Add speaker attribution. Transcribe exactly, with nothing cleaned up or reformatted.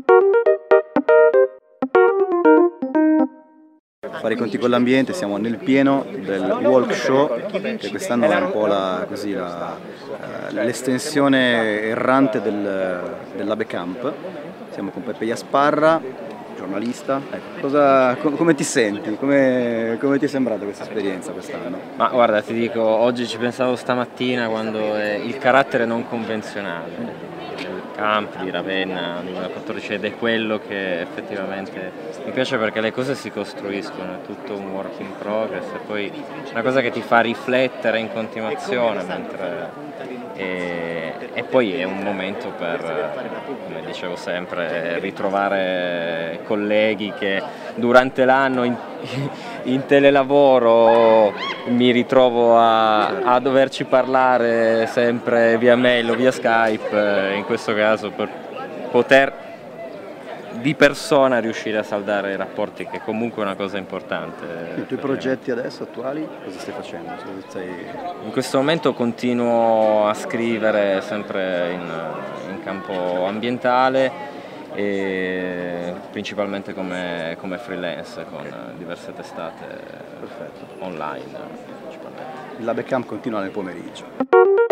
Speaker 1: Fare i conti con l'ambiente, siamo nel pieno del Walk Show, che quest'anno è un po' l'estensione errante del, dell'Abe Camp. Siamo con Peppe Jasparra, giornalista. Ecco, cosa, com come ti senti? Come, come ti è sembrata questa esperienza quest'anno?
Speaker 2: Ma guarda, ti dico, oggi ci pensavo stamattina quando è il carattere non convenzionale del camp di Ravenna duemilaquattordici, ed è quello che effettivamente mi piace, perché le cose si costruiscono, è tutto un work in progress e poi una cosa che ti fa riflettere in continuazione, mentre, e, e poi è un momento per, come dicevo sempre, ritrovare colleghi che durante l'anno in, in telelavoro mi ritrovo a, a doverci parlare sempre via mail o via Skype, in questo caso per poter di persona riuscire a saldare i rapporti, che comunque è una cosa importante.
Speaker 1: I tuoi progetti adesso attuali, cosa stai facendo? Stai...
Speaker 2: In questo momento continuo a scrivere sempre in, in campo ambientale, e principalmente come, come freelance con diverse testate. Perfetto. Online principalmente.
Speaker 1: Il Lab Camp continua nel pomeriggio.